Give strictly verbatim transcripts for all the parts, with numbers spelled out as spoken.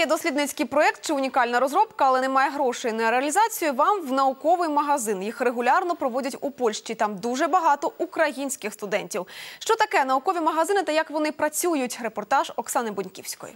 є дослідницький проєкт чи унікальна розробка, але немає грошей на реалізацію, вам в науковий магазин. Їх регулярно проводять у Польщі. Там дуже багато українських студентів. Що таке наукові магазини та як вони працюють? Репортаж Оксани Буньківської.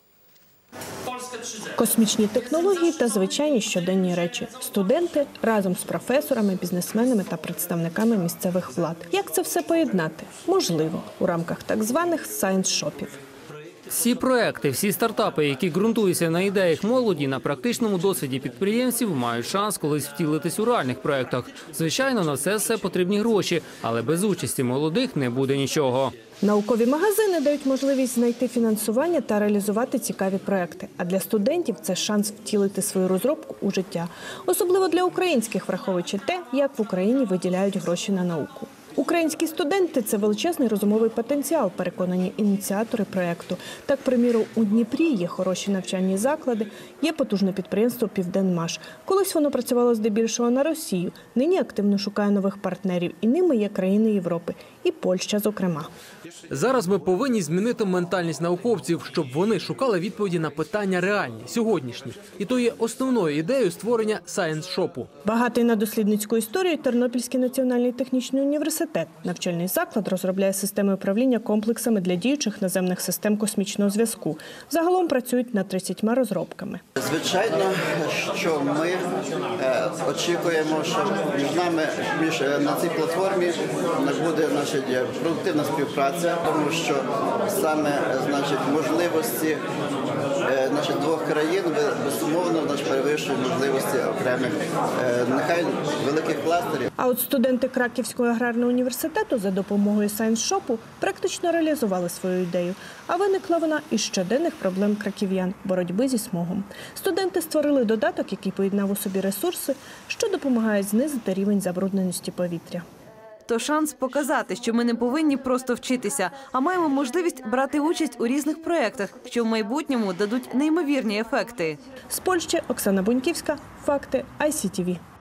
Космічні технології та звичайні щоденні речі. Студенти разом з професорами, бізнесменами та представниками місцевих влад. Як це все поєднати? Можливо, у рамках так званих сайенс-шопів. Всі проекти, всі стартапи, які ґрунтуються на ідеях молоді, на практичному досвіді підприємців, мають шанс колись втілитись у реальних проектах. Звичайно, на це все потрібні гроші, але без участі молодих не буде нічого. Наукові магазини дають можливість знайти фінансування та реалізувати цікаві проекти. А для студентів це шанс втілити свою розробку у життя. Особливо для українських, враховуючи те, як в Україні виділяють гроші на науку. Українські студенти – це величезний розумовий потенціал, переконані ініціатори проєкту. Так, приміру, у Дніпрі є хороші навчальні заклади, є потужне підприємство «Південмаш». Колись воно працювало здебільшого на Росію, нині активно шукає нових партнерів, і ними є країни Європи, і Польща, зокрема. Зараз ми повинні змінити ментальність науковців, щоб вони шукали відповіді на питання реальні, сьогоднішні. І то є основною ідеєю створення сайенс-шопу. Багатий на дослідницьку історію Тернопільський національний технічний університет. Навчальний заклад розробляє системи управління комплексами для діючих наземних систем космічного зв'язку. Загалом працюють над тридцятьма розробками. Звичайно, що ми е, очікуємо, що між нами між, на цій платформі буде значить, продуктивна співпраця, тому що саме значить, можливості е, значить, двох країн безумовно значить, перевищують можливості окремих, е, нехай великих кластерів. А от студенти Краківського аграрного університету за допомогою сайенс-шопу практично реалізували свою ідею. А виникла вона із щоденних проблем краків'ян – боротьби зі смогом. Студенти створили додаток, який поєднав у собі ресурси, що допомагає знизити рівень забрудненості повітря. То шанс показати, що ми не повинні просто вчитися, а маємо можливість брати участь у різних проєктах, що в майбутньому дадуть неймовірні ефекти. З Польщі Оксана Буньківська, Факти, ай сі ті ві.